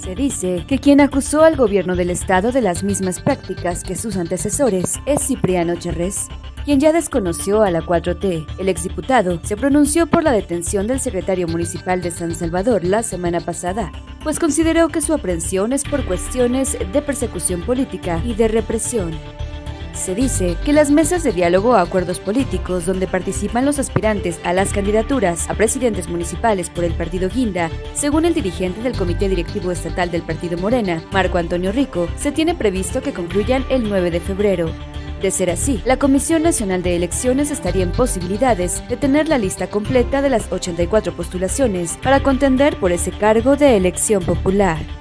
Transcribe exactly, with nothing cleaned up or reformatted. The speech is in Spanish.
Se dice que quien acusó al gobierno del estado de las mismas prácticas que sus antecesores es Cipriano Cherrés, quien ya desconoció a la cuatro T. El exdiputado se pronunció por la detención del secretario municipal de San Salvador la semana pasada, pues consideró que su aprehensión es por cuestiones de persecución política y de represión. Se dice que las mesas de diálogo a acuerdos políticos donde participan los aspirantes a las candidaturas a presidentes municipales por el partido Guinda, según el dirigente del Comité Directivo Estatal del Partido Morena, Marco Antonio Rico, se tiene previsto que concluyan el nueve de febrero. De ser así, la Comisión Nacional de Elecciones estaría en posibilidades de tener la lista completa de las ochenta y cuatro postulaciones para contender por ese cargo de elección popular.